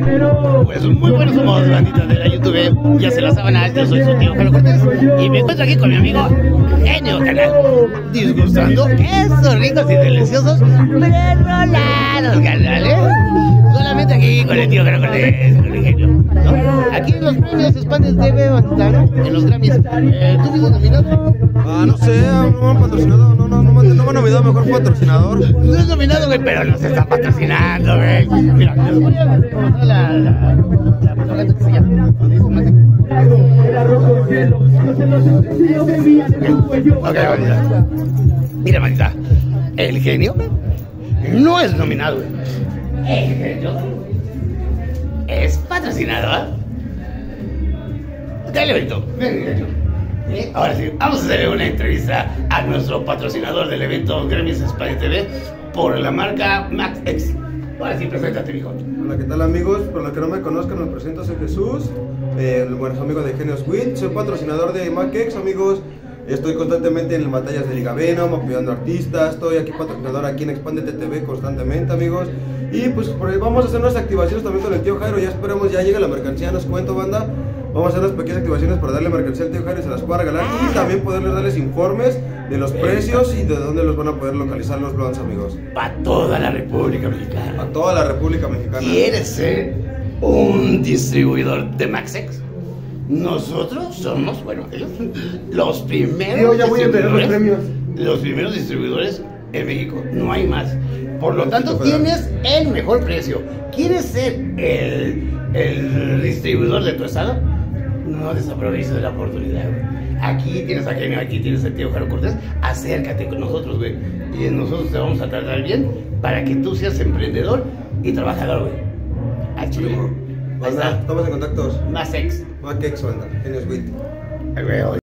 Pues muy buenos somos, banditas de la YouTube. Ya se la saben, yo soy su tío Jaro Cortés. Y me encuentro aquí con mi amigo Genio Canal, disgustando esos ricos y deliciosos mermeladas, canales. Solamente aquí con el tío Jaro Cortés, con el genio, ¿no? Aquí en los premios Expandes TV, bandita, ¿no? En los Grammys. ¿Tú fuiste nominado? No sé, no me han patrocinado, no me han nominado mejor patrocinador. No es nominado, güey, pero nos está patrocinando, güey. Mira, les voy a mostrar la propaganda que se llama. Ok, manita. Mira, manita, el genio no es nominado, güey. El genio es patrocinador. Dale, Benito. Ahora sí, vamos a hacerle una entrevista a nuestro patrocinador del evento Grammys España TV por la marca MaxX. Ahora sí, preséntate, mijo. Hola, ¿qué tal, amigos? Por los que no me conozcan, me presento, soy Jesús, buenos amigos de Genios Wit. Soy patrocinador de MaxX, amigos. Estoy constantemente en batallas de Liga Venom, apoyando artistas. Estoy aquí patrocinador aquí en Expandete TV constantemente, amigos. Y pues vamos a hacer unas activaciones también con el tío Jairo. Ya esperamos, ya llega la mercancía, nos cuento, banda. Vamos a hacer unas pequeñas activaciones para darle mercancía al tío Jairo y se las pueda regalar. Y también poderles darles informes de los precios y de dónde los van a poder localizar los blondes, amigos. Para toda la República Mexicana. Para toda la República Mexicana. ¿Quieres ser un distribuidor de MaxX? Nosotros somos, bueno, los primeros. Yo ya voy a tener los premios. Los primeros distribuidores en México, no hay más. Por lo tanto, tienes el mejor precio. ¿Quieres ser el distribuidor de tu estado? No desaproveches la oportunidad, güey. Aquí tienes a Genio, aquí tienes a tío Jaro Cortés. Acércate con nosotros, güey. Y nosotros te vamos a tratar bien para que tú seas emprendedor y trabajador, güey. Al chile. Ahí está. Estamos en contactos. MaxX. MaxX, banda. Genios Wit.